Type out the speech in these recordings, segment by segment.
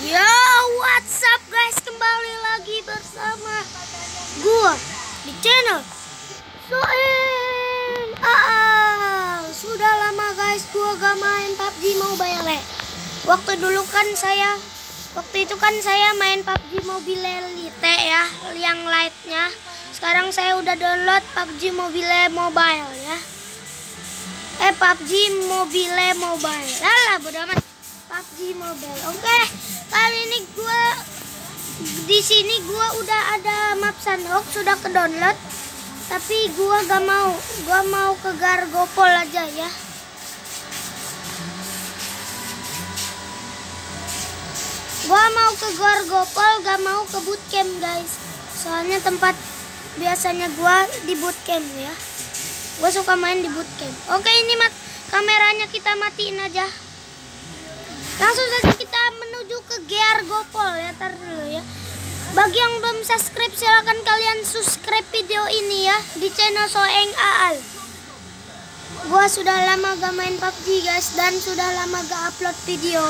Yo, what's up guys? Kembali lagi bersama gua di channel Soeng Aal. Sudah lama guys gua gak main PUBG Mobile. Waktu itu kan saya main PUBG Mobile Lite ya, yang lightnya. Sekarang saya udah download PUBG Mobile ya. PUBG Mobile. Alah, bodo amat. PUBG Mobile. Oke, kali ini di sini gua udah ada map Sandhawk, sudah ke download. Tapi gua mau ke Gargopol aja ya. Gua mau ke Gargopol, gak mau ke bootcamp guys. Soalnya tempat biasanya gua di bootcamp ya. Gua suka main di bootcamp. Oke, ini kameranya kita matiin aja. Langsung saja kita menuju ke Gargopol ya, tar dulu ya. Bagi yang belum subscribe, silahkan kalian subscribe video ini ya di channel Soeng Aal. Gua sudah lama gak main PUBG guys, dan sudah lama gak upload video.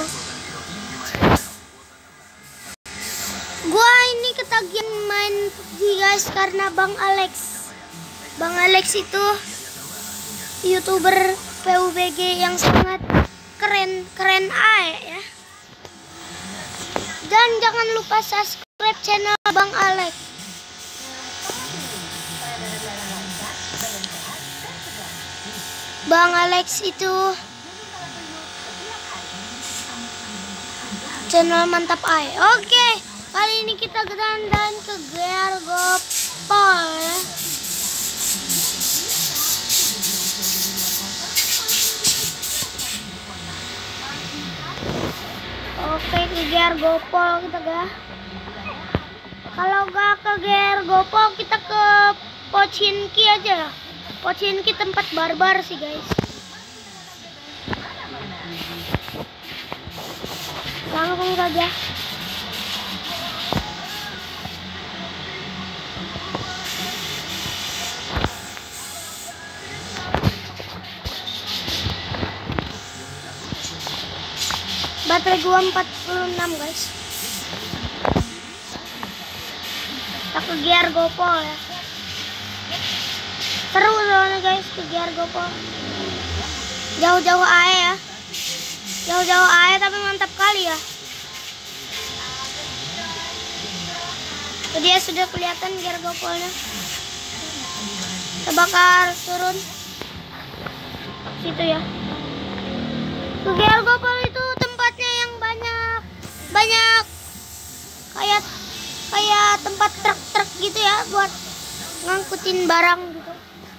Gua ini ketagihan main PUBG guys karena Bang Alex itu YouTuber PUBG yang sangat keren ae ya. Dan jangan lupa subscribe channel Bang Alex. Bang Alex itu channel mantap ae. Oke, kali ini kita dandan ke Gargopol ya. Oke, ke Gargopol kita ga. Kalau gak ke Gargopol kita ke Pochinki aja. Pochinki tempat barbar sih guys. Langsung saja. Baterai gua 46 guys. Kita ke Gargopol ya. Seru soalnya guys ke Gargopol. Jauh-jauh aja ya. Jauh-jauh aja tapi mantap kali ya. Tuh dia sudah kelihatan Gargopolnya. Kita bakal turun situ ya. Ke Gargopol itu tempatnya yang banyak kayak tempat truk-truk gitu ya, buat ngangkutin barang gitu.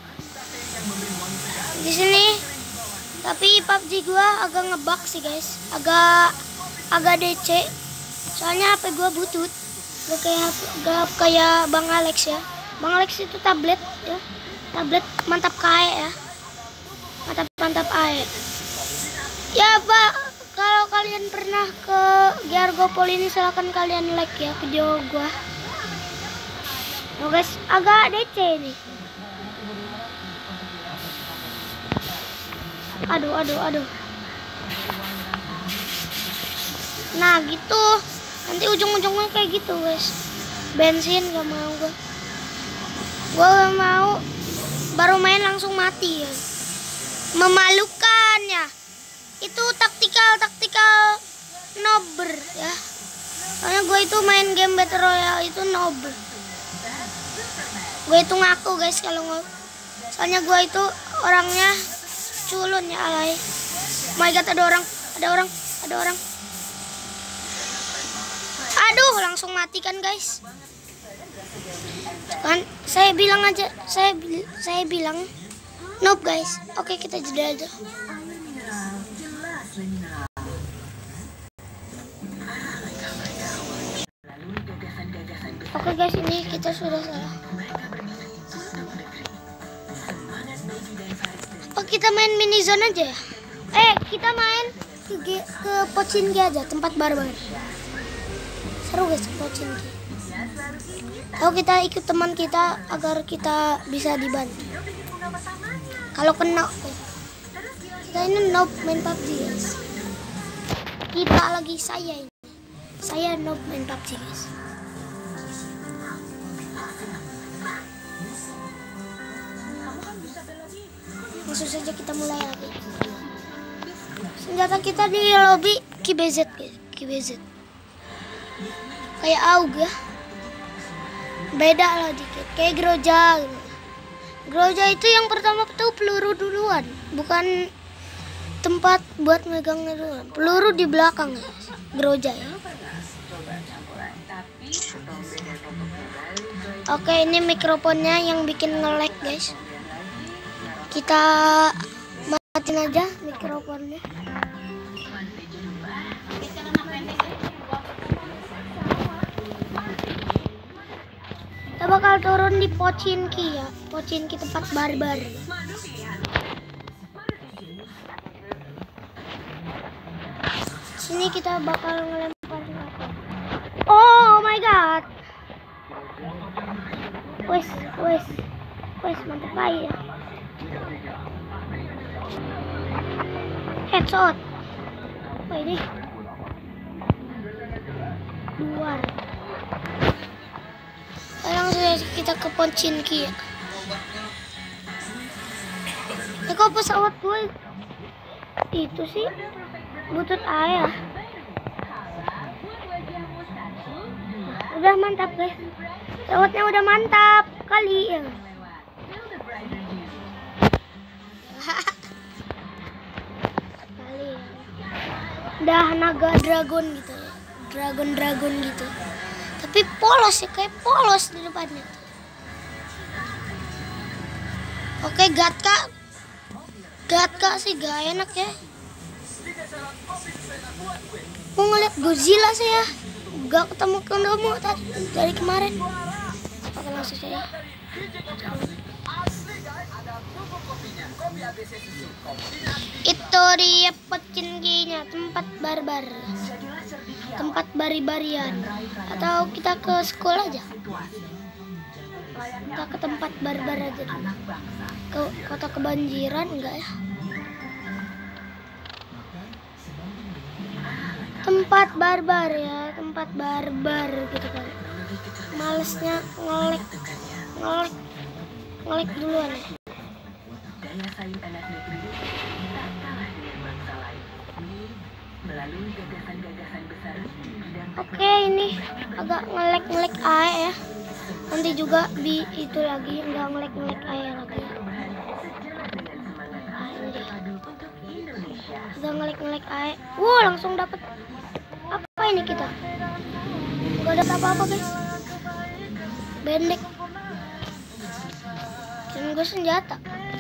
Di sini tapi PUBG gua agak ngebug sih guys, agak DC. Soalnya HP gua butut, gak kayak Bang Alex ya. Bang Alex itu tablet ya, tablet mantap kae ya, mantap ae. Ya Pak, kalau kalian pernah ke Gargopol ini silahkan kalian like ya video gua. Oh guys, agak DC nih. Aduh. Nah gitu, nanti ujung-ujungnya kayak gitu guys. Bensin gak mau gua gak mau, baru main langsung mati ya. Memalukan ya. Itu taktikal nober ya. Soalnya gue itu main game Battle Royale itu nober. Gue itu ngaku guys kalau soalnya gue itu orangnya culun ya alay. Oh my god, ada orang. Aduh, langsung mati kan guys. Kan saya bilang noob guys. Oke, kita jeda aja. Oke guys, ini kita sudah salah. Oh, kita main mini zone aja ya. Kita main ke Pochinki aja, tempat barbar. Seru guys Pochinki. Oh, kita ikut teman kita agar kita bisa dibantu. Kalau kena, kita ini noob main PUBG guys. Kita lagi saya ini. Saya noob main PUBG guys. Langsung saja kita mulai lagi. Senjata kita di lobby KBZ guys. KBZ kayak AUG ya. Beda lah dikit. Kayak Groza gitu. Groza itu yang pertama tuh peluru duluan, bukan tempat buat megangnya duluan. Peluru di belakang guys. Groza ya. Oke, ini mikrofonnya yang bikin nge-lag guys. Kita matiin aja mikrofonnya. Kita bakal turun di Pochinki ya. Pochinki tempat barbar. Sini kita bakal ngelempar apa? Oh my god. Wes mantap kali ya. Headshot. Apa ini? Luar. Langsung kita ke Pochinki ya. Ini kok pesawat gue itu sih butut air. Udah mantap guys. Pesawatnya udah mantap kali ya. Kali ya. Udah naga dragon gitu ya. Dragon gitu. Tapi polos ya, kayak polos di depannya. Oke, Gatka sih gak enak ya. Mau ngeliat Godzilla sih ya. Gak ketemu tadi dari kemarin. Oke, langsung saja. Itu dia Pochinki-nya, tempat barbar. Tempat bari-barian. Atau kita ke sekolah aja. Kita ke tempat barbar aja dulu. Ke kota kebanjiran enggak ya? Tempat barbar ya, tempat barbar gitu kan. Malesnya ngelek duluan ya. Daya saing anak negeri tak kalah dengan bangsa lain. Melalui gagasan-gagasan besar dan Oke, ini agak ngelek ae ya. Nanti juga itu lagi nggak ngelek ae lagi. Udah ngelek ae. Langsung dapet apa ini kita? Gak ada apa-apa guys. Bendek. Dan gue senjata.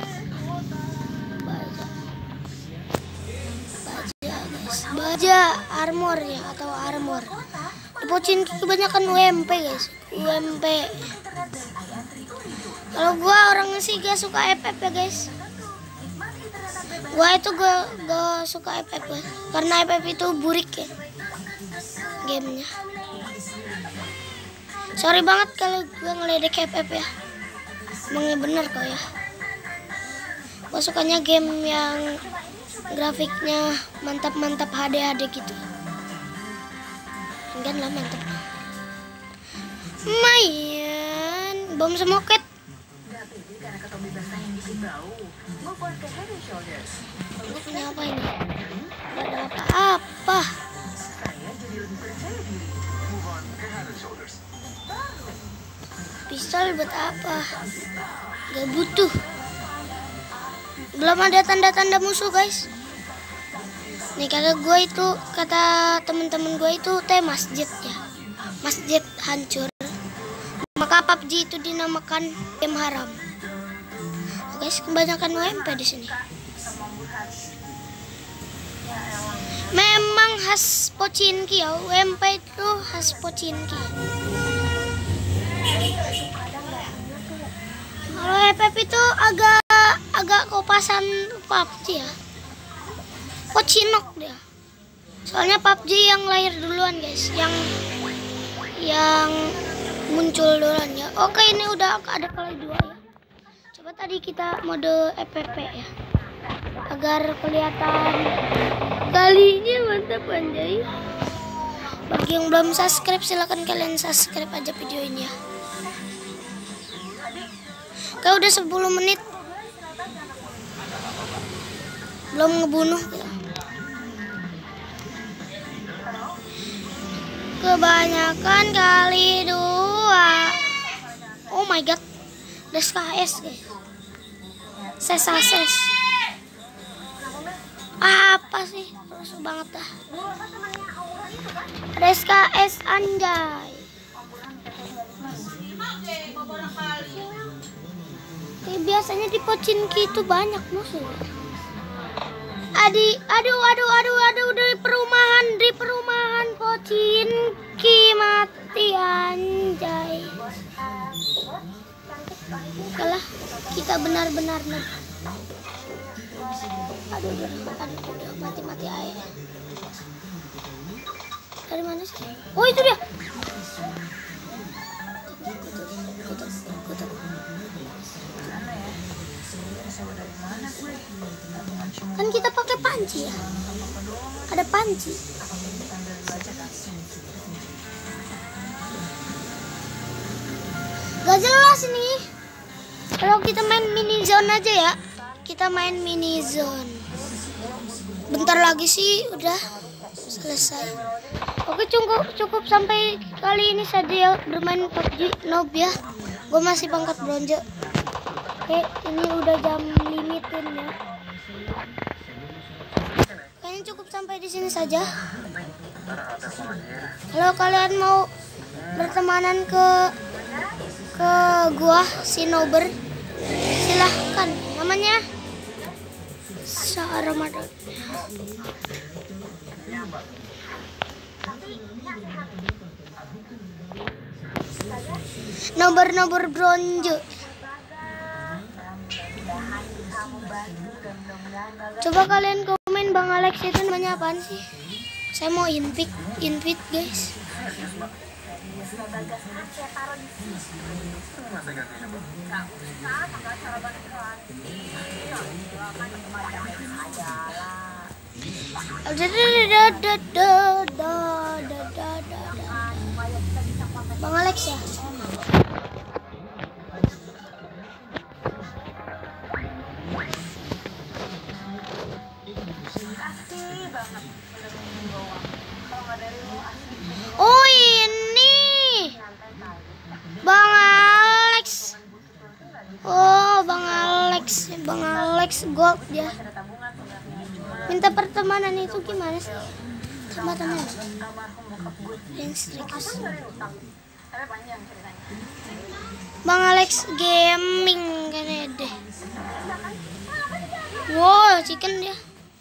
Baja armor ya, atau armor. Di Pochinki kebanyakan UMP guys. UMP. Kalau gua orangnya sih gak suka FF ya guys. Gua itu gak suka FF ya. Karena FF itu burik ya gamenya. Sorry banget kalau gua ngeledek FF ya. Emangnya bener kok ya. Gua sukanya game yang grafiknya mantap HD gitu. Enggak lah, mantap. Lumayan. Bom semoket. Gue punya apa ini? Gak ada apa-apa. Pistol buat apa? Gak butuh. Belum ada tanda-tanda musuh guys. Nih kata teman-teman gue itu masjid ya. Masjid hancur. Maka PUBG itu dinamakan game haram. Guys, kebanyakan UMP di sini. Memang khas Pochinki ya. UMP itu khas Pochinki. Kalau FF itu agak kopasan PUBG ya. Pochinok dia. Soalnya PUBG yang lahir duluan guys, yang muncul duluan ya. Oke, ini udah ada kali 2 ya. Coba tadi kita mode FPP ya. Agar kelihatan kalinya mantap anjay. Bagi yang belum subscribe, silahkan kalian subscribe aja video ini ya. Kayak udah 10 menit belum ngebunuh ya. Kebanyakan kali 2. Oh my god, ada SKS guys. Ses. Apa sih? Rusuh banget dah. Ada SKS anjay. Kayak biasanya di Pochinki itu banyak musuh. Aduh di perumahan Pochinki mati anjay. Kalah kita benar-benar aduh udah mati air. Dari mana sih? Oh itu dia. Kutuk. Kan kita pakai panci ya. Ada panci. Gak jelas ini. Kalau kita main mini zone aja ya. Kita main mini zone. Bentar lagi sih udah selesai. Oke, cukup sampai kali ini saja ya bermain PUBG Noob ya. Gue masih pangkat bronze. Oke, ini udah jam limitin ya. Kayaknya cukup sampai di sini saja. Kalau kalian mau bertemanan ke gua si Nober, silahkan. Namanya Ramadan. Nomor bronze. Coba kalian komen Bang Alex itu namanya apaan sih? Saya mau invite guys. Bang Alex ya. Oh ini Bang Alex. Oh Bang Alex gold ya. Minta pertemanan itu gimana sih? Sama teman yang serius. Bang Alex gaming kayaknya deh. Wow, chicken dia.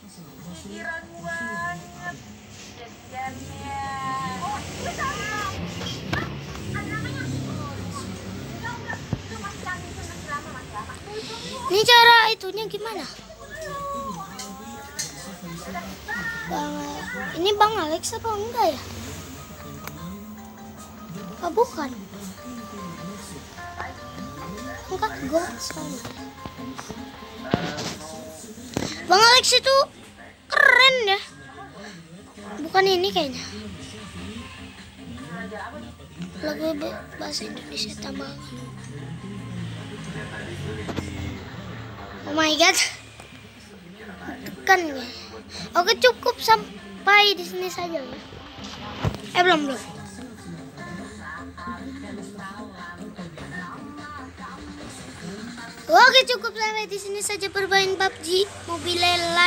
Ini cara itunya gimana? Ini Bang Alex apa enggak ya? Oh, bukan. Angkat gold sekali. Bang Alex itu keren ya. Bukan ini kayaknya. Lagu bahasa Indonesia tambah. Oh my god. Tekan ya. Oke, cukup sampai di sini saja ya. Belum. Oke, cukup sampai di sini saja bermain PUBG Mobile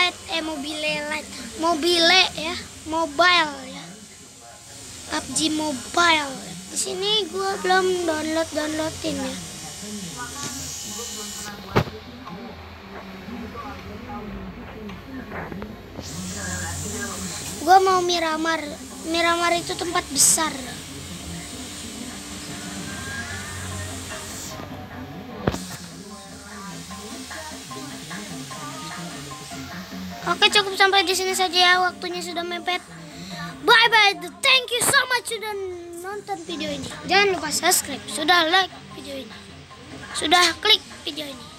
ya, mobile ya. PUBG Mobile. Di sini gua belum downloadin ya. Gua mau Miramar. Miramar itu tempat besar. Oke, cukup sampai di sini saja ya. Waktunya sudah mepet. Bye bye. Thank you so much sudah nonton video ini. Jangan lupa subscribe. Sudah like video ini. Sudah klik video ini.